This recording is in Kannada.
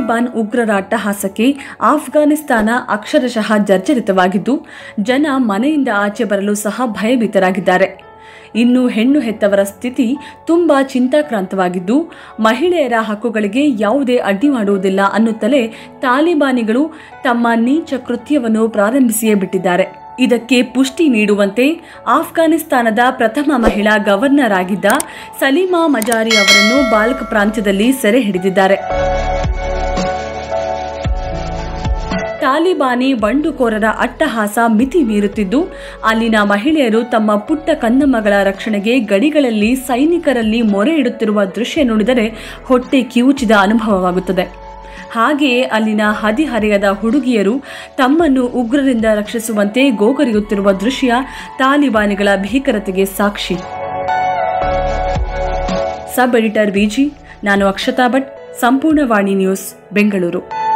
ತಾಲಿಬಾನ್ ಉಗ್ರರ ಅಟ್ಟಹಾಸಕ್ಕೆ ಆಫ್ಘಾನಿಸ್ತಾನ ಅಕ್ಷರಶಃ ಜರ್ಜರಿತವಾಗಿದ್ದು, ಜನ ಮನೆಯಿಂದ ಆಚೆ ಬರಲು ಸಹ ಭಯಭೀತರಾಗಿದ್ದಾರೆ. ಇನ್ನು ಹೆಣ್ಣು ಹೆತ್ತವರ ಸ್ಥಿತಿ ತುಂಬಾ ಚಿಂತಾಕ್ರಾಂತವಾಗಿದ್ದು, ಮಹಿಳೆಯರ ಹಕ್ಕುಗಳಿಗೆ ಯಾವುದೇ ಅಡ್ಡಿ ಮಾಡುವುದಿಲ್ಲ ಅನ್ನುತ್ತಲೇ ತಾಲಿಬಾನಿಗಳು ತಮ್ಮ ನೀಚ ಕೃತ್ಯವನ್ನು ಪ್ರಾರಂಭಿಸಿಯೇ ಬಿಟ್ಟಿದ್ದಾರೆ. ಇದಕ್ಕೆ ಪುಷ್ಟಿ ನೀಡುವಂತೆ ಆಫ್ಘಾನಿಸ್ತಾನದ ಪ್ರಥಮ ಮಹಿಳಾ ಗವರ್ನರ್ ಆಗಿದ್ದ ಸಲೀಮಾ ಮಜಾರಿ ಅವರನ್ನು ಬಾಲ್ಕ್ ಪ್ರಾಂತ್ಯದಲ್ಲಿ ಸೆರೆ ಹಿಡಿದಿದ್ದಾರೆ. ತಾಲಿಬಾನಿ ಬಂಡುಕೋರರ ಅಟ್ಟಹಾಸ ಮಿತಿ ಮೀರುತ್ತಿದ್ದು, ಅಲ್ಲಿನ ಮಹಿಳೆಯರು ತಮ್ಮ ಪುಟ್ಟ ಕನ್ನಮ್ಮಗಳ ರಕ್ಷಣೆಗೆ ಗಡಿಗಳಲ್ಲಿ ಸೈನಿಕರಲ್ಲಿ ಮೊರೆ ಇಡುತ್ತಿರುವ ದೃಶ್ಯ ನೋಡಿದರೆ ಹೊಟ್ಟೆ ಕಿವುಚಿದ ಅನುಭವವಾಗುತ್ತದೆ. ಹಾಗೆಯೇ ಅಲ್ಲಿನ ಹದಿಹರೆಯದ ಹುಡುಗಿಯರು ತಮ್ಮನ್ನು ಉಗ್ರರಿಂದ ರಕ್ಷಿಸುವಂತೆ ಗೋಗರಿಯುತ್ತಿರುವ ದೃಶ್ಯ ತಾಲಿಬಾನಿಗಳ ಭೀಕರತೆಗೆ ಸಾಕ್ಷಿ. ಸಬ್ ಎಡಿಟರ್ ವಿಜಿ, ನಾನು ಅಕ್ಷತಾ ಭಟ್, ಸಂಪೂರ್ಣ ವಾಣಿ ನ್ಯೂಸ್, ಬೆಂಗಳೂರು.